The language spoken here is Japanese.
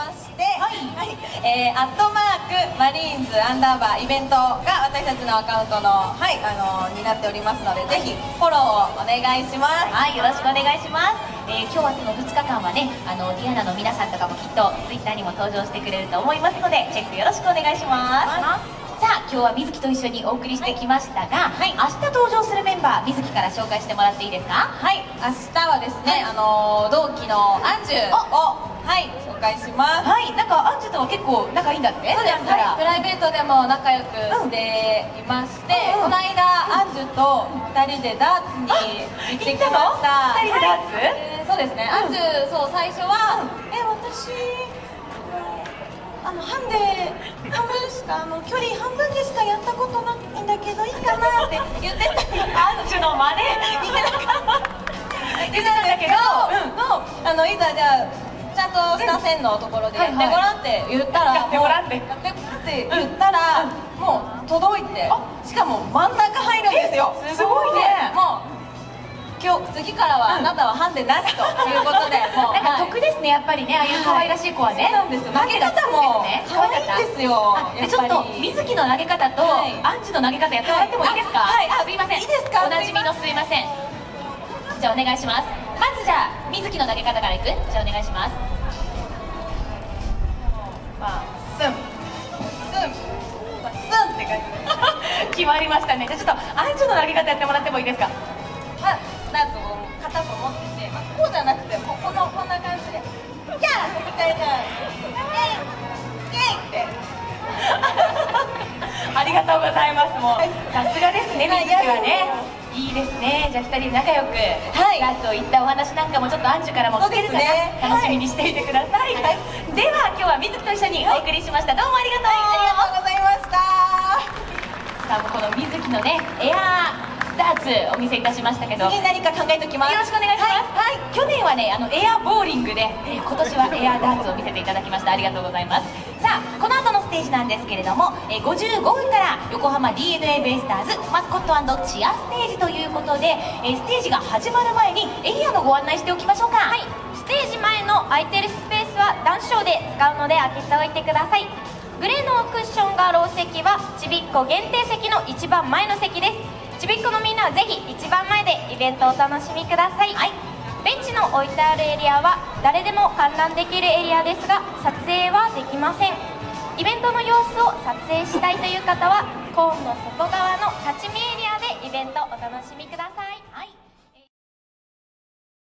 まして、アットマークマリーンズアンダーバーイベントが私たちのアカウントの、になっておりますので、ぜひフォローをお願いします。 よろしくお願いします。今日はその2日間はね、ディアナの皆さんとかもきっとツイッターにも登場してくれると思いますので、チェックよろしくお願いします。さあ、今日はみずきと一緒にお送りしてきましたが、明日登場するメンバー、みずきから紹介してもらっていいですか？ 明日はですね、同期のアンジュを紹介します。 なんかアンジュとは結構仲いいんだって？ そうです。プライベートでも仲良くしていまして、この間アンジュと2人でダーツに行ってきました。 2人でダーツ？ そうですね。アンジュ、最初は私半分しか距離半分でしかやったことないんだけどいいかなって言ってた。 アンジュの真似言ってたんだけど、 いざじゃあちゃんとした線のところでやってごらんって言ったら、もう届いて、しかも真ん中入るんですよ。 すごいね。 もう次からはあなたはハンデなしということで、もうなんか得ですね、やっぱりね、ああいう可愛らしい子はね。 そうなんですよ。投げ方も可愛いんですよ。 ちょっとみずきの投げ方とアンジュの投げ方やってもらってもいいですか？すいません。 いいですか？ おなじみのすいません。じゃあお願いします。まずじゃあみずきの投げ方からいく？じゃあお願いします。 スンって感じです。 決まりましたね。じゃあちょっとアンジュの投げ方やってもらってもいいですか？ なんと片方持ってて、こうじゃなくてこんな感じでキャーみたいな、イエイって。 ありがとうございます。もうさすがですね、みずきはね。いいですね。じゃあ2人で仲良くダーツをいったお話なんかもちょっとアンジュからも聞けるかな、楽しみにしていてください。では今日はみずきと一緒にお送りしました。どうもありがとうございました。 さあ、このみずきのねエアーダーツお見せいたしましたけど、 次何か考えておきます。 よろしくお願いします。去年はねエアボーリングで、今年はエアダーツを見せていただきました。ありがとうございます。さあ、この後のステージなんですけれども、55分から横浜 DNA ベイスターズマスコット&チアステージということで、ステージが始まる前にエリアのご案内しておきましょうか。 ステージ前の空いてるスペースは談笑で使うので開けておいてください。グレーのクッションがロー席はちびっこ限定席の一番前の席です。ちびっこのみんなはぜひ一番前でイベントをお楽しみください。ベンチの置いてあるエリアは誰でも観覧できるエリアですが、撮影はできません。イベントの様子を撮影したいという方はコーンの外側の立ち見エリアでイベントお楽しみください。